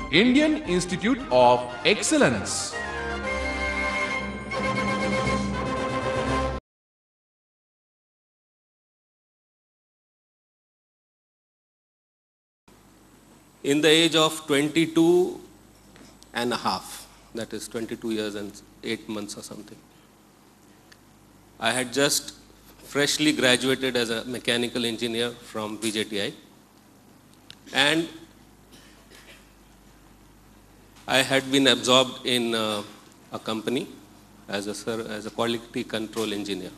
Indian Institute of Excellence. In the age of 22 and a half, that is 22 years and 8 months or something, I had just freshly graduated as a mechanical engineer from VJTI, and I had been absorbed in a company as a quality control engineer.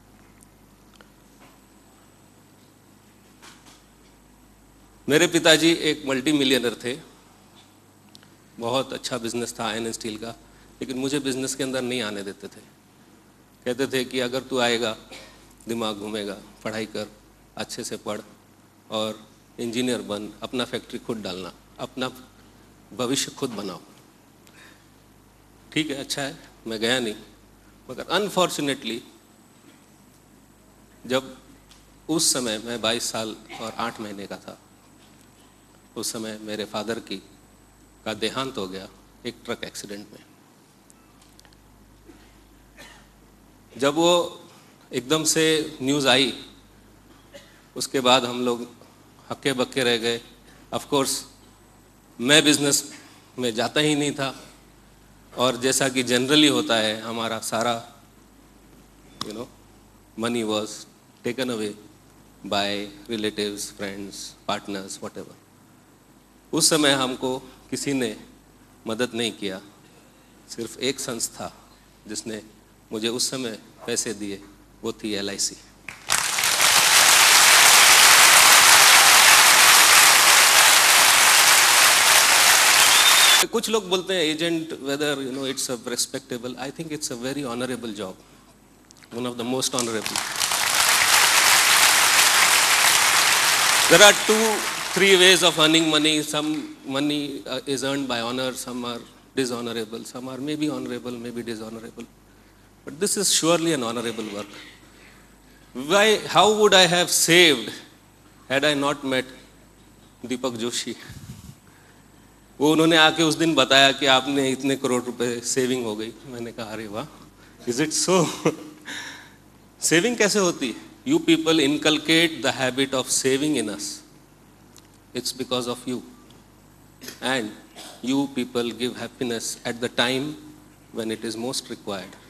मेरे पिताजी एक multi millionaire थे, बहुत अच्छा business था iron and steel का, लेकिन मुझे बिजनेस के अंदर नहीं आने देते थे। कहते थे कि अगर तू आएगा दिमाग घूमेगा, पढ़ाई कर, अच्छे से पढ़ और इंजीनियर बन, अपना फैक्ट्री खुद डालना, अपना भविष्य खुद बनाओ। ठीक है, अच्छा है, मैं गया नहीं। मगर अनफॉर्चुनेटली जब उस समय मैं 22 साल और 8 महीने का था, उस समय मेरे फादर का देहांत हो गया एक ट्रक एक्सीडेंट में। जब वो एकदम से न्यूज़ आई, उसके बाद हम लोग हक्के बक्के रह गए। ऑफ कोर्स मैं बिजनेस में जाता ही नहीं था, और जैसा कि जनरली होता है, हमारा सारा money was taken away by relatives, friends, partners, whatever. उस समय हमको किसी ने मदद नहीं किया, सिर्फ एक संस्था जिसने मुझे उस समय पैसे दिए, वो थी LIC। कुछ लोग बोलते हैं agent, whether it's a respectable, I think it's a very honourable job, one of the most honourable. There are 2-3 ways of earning money. Some money is earned by honor, some are dishonorable, some are maybe honorable, maybe dishonorable. But this is surely an honorable work. How would I have saved had I not met Deepak Joshi? वो उन्होंने आके उस दिन बताया कि आपने इतने करोड़ रुपए सेविंग हो गई। मैंने कहा अरे वाह, इज इट सो? सेविंग कैसे होती है? You people inculcate the habit of saving in us. It's because of you. And you people give happiness at the time when it is most required.